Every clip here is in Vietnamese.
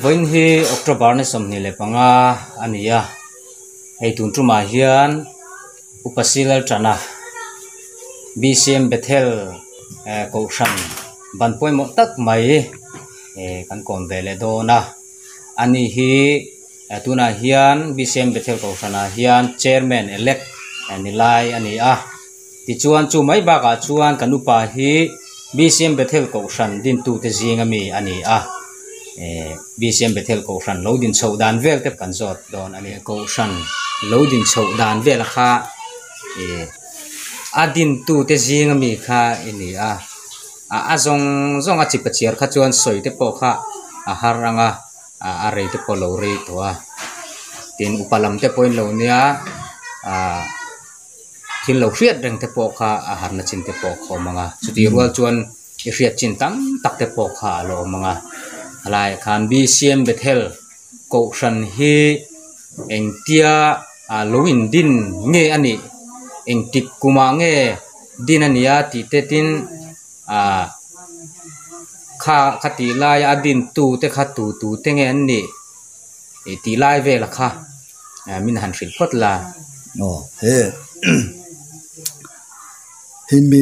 point hi October ni som ni le panga ania hei tun tuma hian upasilal trana BCM Bethel ko shan ban poi mo tak mai kan kom vele do na ani hi tuna hian BCM Bethel ko shana hian chairman elect nilai ani a ti chuan chu mai ba ka chuan kan upa hi BCM Bethel ko shan din tu te zinga mi ani a BCM Bethel ko shan loading chho dan vel te kan zot don ani ko shan loading chho dan vel kha adin tu te zinga mi kha ini a zong a chipachiar kha chuan soi te po kha a haranga a rei te po lo rei to a tin upalam te point lo nia thin lo hriat reng te po kha a harna chin te po kho manga chuti rual chuan i hriat chin tam tak te po kha lo manga alai khan BCM Bethel ko shan hi engtia loin din nge ani engtik kuma nge din ania ti te tin kha khati lai adin tu te kha tu te nge an ni ti lai ve la kha min han hril phot la he himi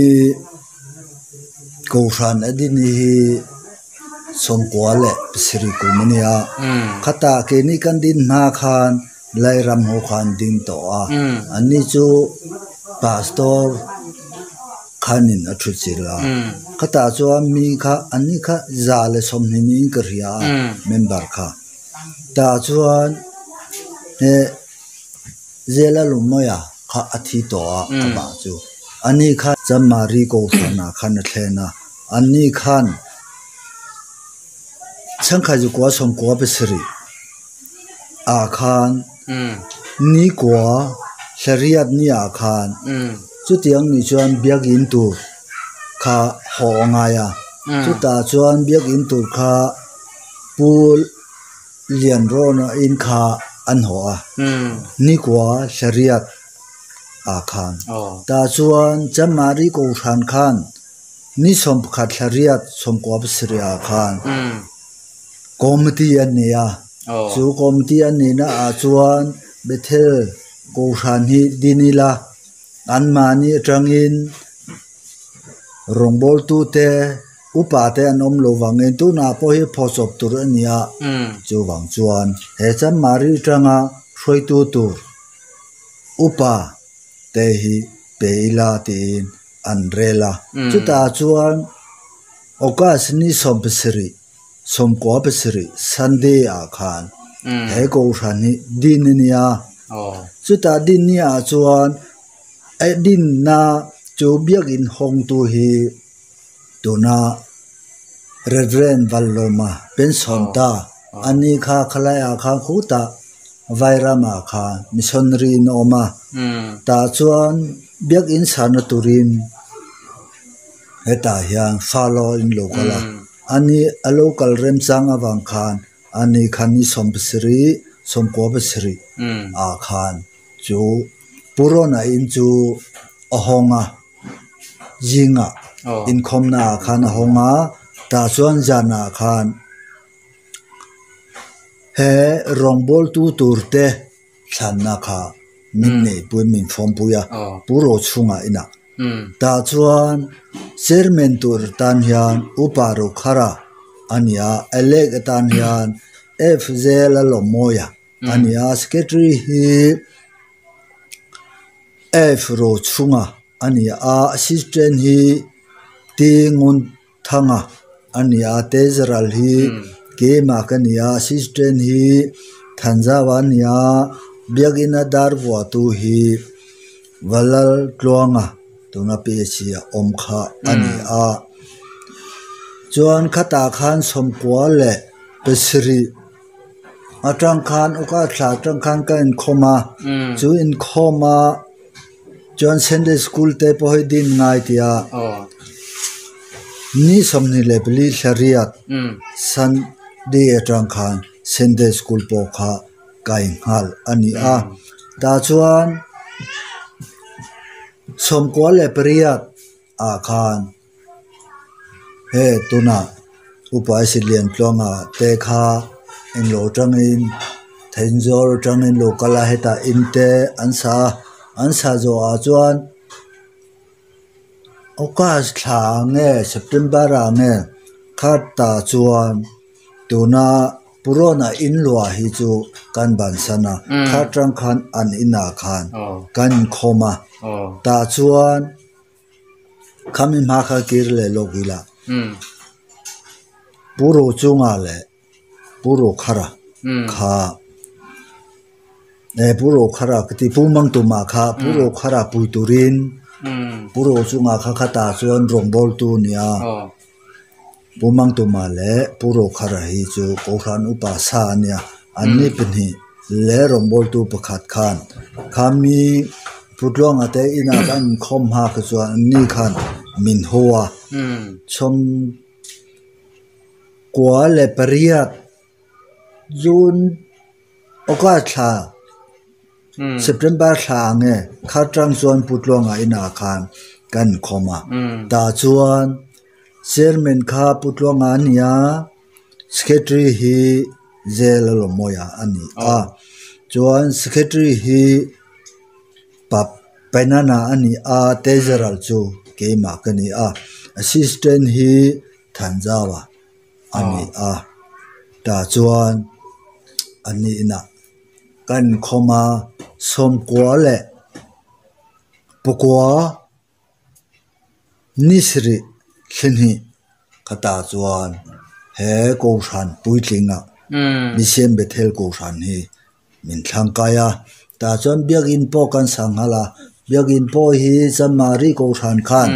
ko ran adin hi som kwale sri kumania khata ke ni kan din ma khan lai ram ho khan din to ani chu pastor khanin athuchila khata chu mi kha ani kha zale somhini kriya member kha ta chuan he zela lumoya kha athi to ba chu ani kha chamari ko khana khan thlena ani khan changkha ju kwa som kwa besri a khan ni kwa shariat ni a khan chu tiang ni chuan biagin tu kha ho nga ya chu ta chuan biagin tu kha pul lian ro na in kha an ho ni kwa shariat a khan ta chuan chamari ko than khan ni som khat shariat som kwa besri a khan committee ania chu committee ani na a chuan Bethel ko than hi dinila anmani atangin rongbol tu te upa te anom lo wangin tu na po hi phosop tur ania chu wang chuan he chan mari tanga throi tu tur upa te hi peila tin anrela chu ta chuan okas ni sompsri somkwa besri Sunday a khan he ko ran ni din nia chu ta din nia chuan din na chu biak in hong tu hi tuna Reverend Valloma pension ta ani kha khalaya kha khuta vairama kha missionary noma ta chuan biak in sana turin heta hian follow in local ani a local rem chang awang khan ani khani sompsri somko besri a khan chu purona in chu ahonga jinga in khomna khan ahonga ta chuan jana khan he rongbol tu turte thanna kha minne puimin form puya puro chunga ina ta chuan chairman tur tan hian uparo khara ania elek tan hian FZL lomoya ania secretary hi F ro chunga ania assistant hi tingun thanga ania tezral hi ke makania assistant hi thanjawania biagina darwa tu hi walal tlonga tuna pesia omkha ania chuan khata khan somkwa le pesri atang khan uka thla tang khan ka in khoma chu in khoma chuan Sunday school te pohoi din ngai tia ni somni lebli shariat Sunday atang khan Sunday school po kha kai ngal ani ta chuan somkwa le priat a khan he tuna upai silian tlonga te kha in lo tangin thainzor tangin lokala heta inte ansa zo a chuan okas thange September ange khata chuan tuna purona inlua hi chu kan ban sana khatang khan an ina khan kan khoma ta chuan khamin ma kha kirle logila puro chunga le puro khara kha puro khara kati pumang tu ma kha puro khara puiturin puro chunga kha khata chuan rongbol tu nia pumang tu ma le puro khara hi chu koran upa sa nia anni pinhi le rongbol tu pakhat khan khami putlong ate ina kan khom ha ka chuan ni khan min hoa chom kwa le pariat June oka tha September tha nge khatrang chuan putlonga ina khan kan khoma ta chuan chairman kha putlonga nia secretary hi zel lo moya ani chuan secretary hi pap penana ani tezeral chu ke ma kani assistant hi thanjawa ani ta chuan ani ina kan khoma som kwa le pukwa nisri khinhi kata chuan he ko ran puitlinga bisem bethel ko ran hi min thlangkaya ta chuan biakin po kan sanghala biakin po hi chamari ko ran khan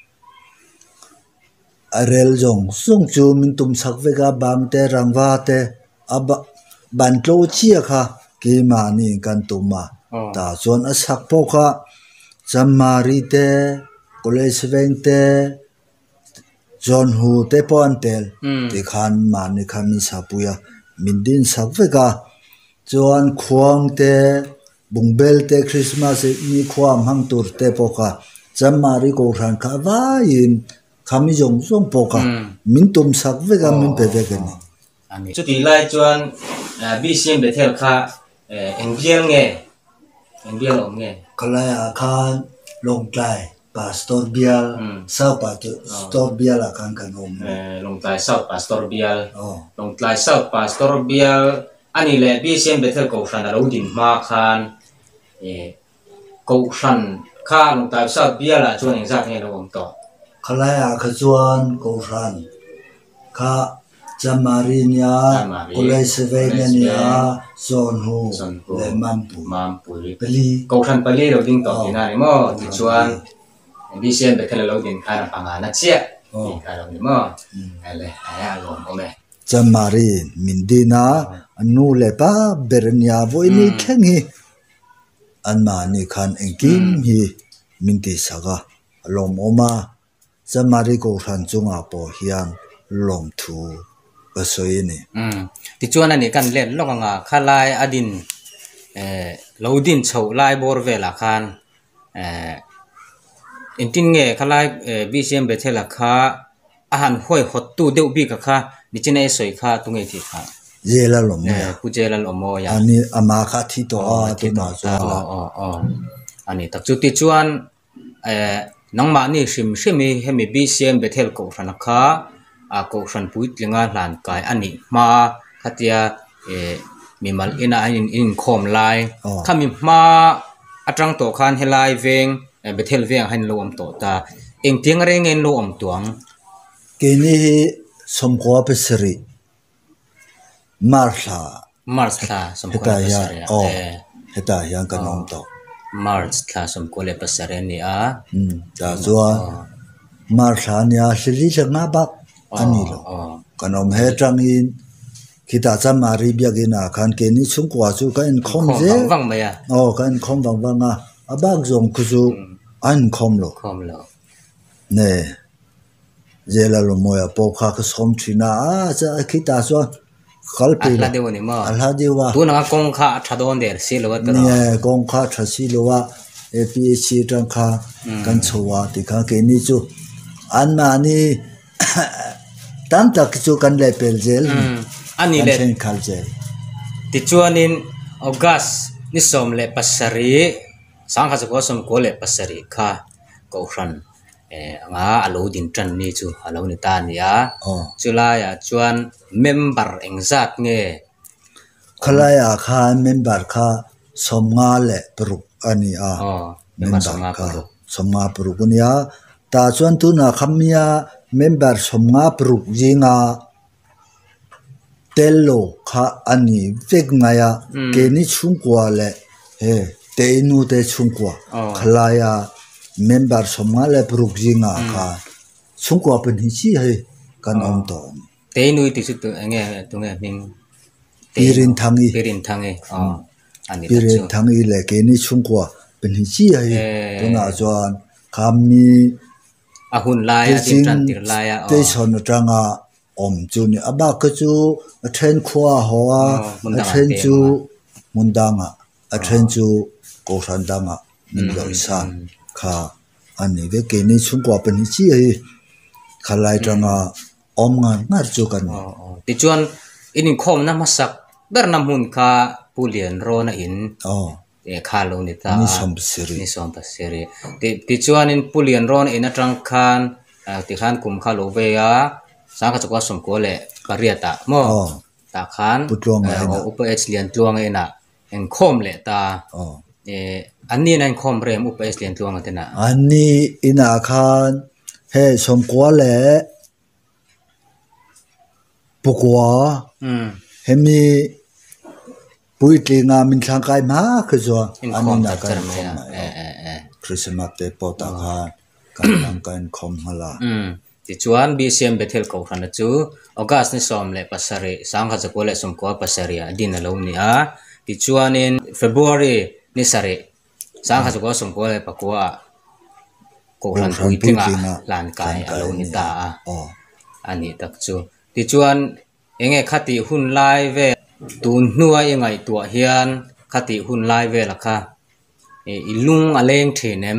arel jong sung chu min tum sakveka bangte rangwa te aba bantlo chia kha ke mani kan tuma ta chuan a sak po kha chamari te college veng te John Hu te pontel te khan mani khami sapuya mindin sakveka chuan khuang te bungbel te Christmas ni khuam hang tur te po kha chamari ko ran kha vain khami jong song po kha min tum sakveka min pevekani ani chu ti lai chuan BCM Bethel kha engbial om nge kalaya khan longtlai pastor bial sau pastor bial akan kanom longtlai sau pastor bial longtlai sau pastor bial ani le BCM Bethel ko ran alo din ma khan ko ran kha longtlai sau bial la chuan engzak nge lo om to kalaya khachuan ko ran kha Jamarinia, Olay Sevenia, Zon Hu, Le Mampu, Peli, Kaukan Peli lo ding to ina ni mo, tichuan BCM Bethel lo ding kana pangana chia, kana ni mo, ale aya lo me. Jamarin Mindina, anu le pa bernia voi ni thengi, anma ni khan engkim hi minti saga, lom oma, Jamari ko ran chunga po hian lom thu. Basoini tichuan ani kan len longa khalai adin lodin chho lai bor vela khan intin nge khalai BCM Bethel kha ahan hoi hot tu deu bi ka kha nichine soi kha tunge thi kha jela lom ku jela lomo ya ani ama kha thi to tu na cha ani tak chu tichuan nangma ni shimi hemi BCM Bethel ko ran kha ko ran puit lenga hlan kai ani ma khatia mimal ina in khom lai khami ma atang to khan helai veng Bethel veng han lo om to ta eng tiang reng en lo om tuang keni somkwa pesri marsha somkwa pesri heta yang kanom to Mars kha somkwa le pesri ni da zua marsha nia sili changa ba ani lo kanom he tangin kita chamari biagina khan keni chungkwa chu ka in khom je wang ma ya kan khom wang abak zong ku chu an khom lo ne jela lo moya po kha ka som thina cha kita so khalpi la de woni ma ala dewa tu na kong kha thadon der si lo ta ne kong kha thasi lo wa APSC tang kha kan chowa ti kha keni chu an ma ni tam tak chu kan le pel jel อันนี้เลยคัลเจติจวนนินออกัสนิสมเลปัสสรีสังขารก็สมโกเลปัสสรีค่ะก็ครันงาอโลดินจันนี่จูอโลนิตานี่จุลายจวนเมมเบอร์เองซักเงขลายค่ะเมมเบอร์ค่ะสมงาเลปรุกอันนี้เมมเบอร์สมงาปรุกสมงาปรุกเนี่ยตาจวนตุนะคำเนี่ยเมมเบอร์สมงาปรุกจิงาเตลโลค่ะอันนี้เวกไงเกนิชุงกัวเลเตนูเตชุงกัวขลายเมมเบอร์สมงาเลปรุกจิงาค่ะชุงกัวเป็นหิชีให้กันอมตอนเตนูที่สุดตัวเงี้ยตัวเงี้ยมิงปีรินทางอีอันนี้ปีรินทางอีเลยเกนิชุงกัวเป็นหิชีให้ตัวน่าจวนคำมีหุ่นลายดินจันติลายเตชนจังจูนี่อาบ้าก็จูเทรนขวาหัวเทรนจูมุนดังเทรนจูโกชันดังมินลอยซันค่ะอันนี้เวกนี่ชุงกว่าเป็นที่ขลายจังงานน่าจูกันติจวนอินคอมน้ำมาสักเบอร์น้ำหุ่นค่ะผู้เรียนรอนะอินข้าลงนิตานิสมปัสรีติจวนอินผู้เรียนรอนะอินจังคันติขันคุมข้าลงเบียสังกัดก็สมควรเลยปริยัติโมตาขันอุปเอชเลียนตัวเองนะเอ็นคอมเลยตาอันนี้นั่นคอมเรียมอุปเอชเลียนตัวกันนะอันนี้อินาขันเฮ้สมควรเลยปุกว่าเฮมีปุยตีงามินทางกายมาคือจ้ะอันนี้นักการคอมคริสต์มาสเตปตาขันการทางการคอมฮาลาติจวนบีซีเอ็มเบทเทลเขาขนาดจูออกัสนิสอมเลปัสสรีสังขารจะโกเลสมกัวปัสสรีดินเลวนี่ติจวนในเฟบรุรีนิสรีสังขารจะโกสมกัวเลปักกัวโกลันปุยทิ้งลานกายเลวนี่ตาอันนี้ตักจูติจวนเองขัดหุ่นไลเวตูนนัวยังไงตัวเฮียนขัดหุ่นไลเวล่ะค่ะอิลุงอเลงเทนม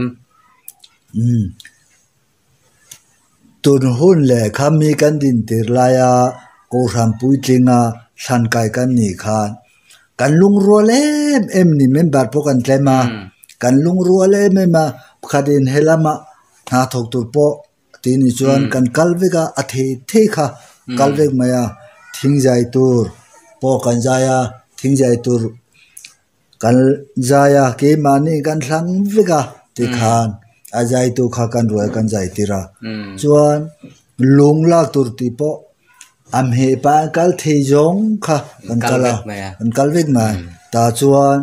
ตุนหุ่นเลยคำมีกันดินติลายโกรัมปุยจิงสันไกกันนี่ค่ะกันลุงรัวเล่มนี่เมมเบอร์พวกกันเต็มกันลุงรัวเล่มมาขัดินเฮลามาหาทกตุลโปทีนี้ชวนกันกัลเวกอาทิตย์ค่ะกัลเวกมาทิ้งใจตัวโปกันใจทิ้งใจตัวกันใจเกมานี่กันสังเวกติขานอาใจตัวข้ากันรวยกันใจตีระชวนลุงลากตุรติปอเมปากัลเทจงค่ะกันกัลเวกมาตาชวน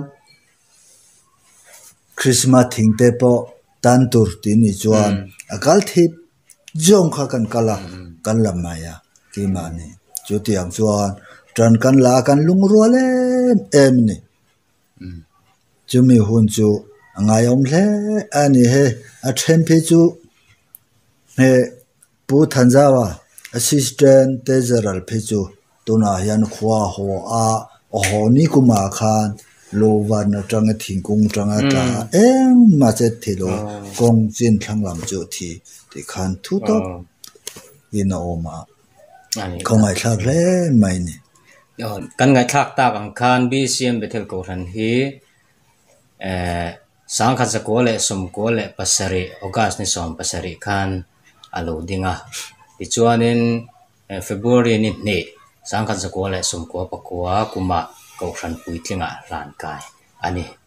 คริสต์มาสทิ้งเตปตันตุรตินี่ชวนกัลเทจงค่ะกันละมายากีมานี่จุดอย่างชวนจนกันลากันลุงรัวเล่มนี่จุมีหุ่นจูงายอมเล่อันนี้เทมเพจูผู้ทันจาวะ assistant teacher เพจูตัวน่ายันขวาหัวโอ้โหนี่กูมาคันโลวันจังทิ้งกงจังตามาเจ็ดทีโลกงจินทั้งลำจุที่คันทุตบยินออกมาคงไงทักเล่ไม่เนี่ยกันไงทักตากังคันบีซีเอ็มเบทเทลกูรันฮีสังขารจะโกเลสมโกเลปัสสรีออกัสนิสอมปัสสรีคันอโลดิงติจวนในเฟบรุรีนี่สังขารจะโกเลสมโกปะกัวกุมะกูรันปุยทิ้งลานกายอันนี้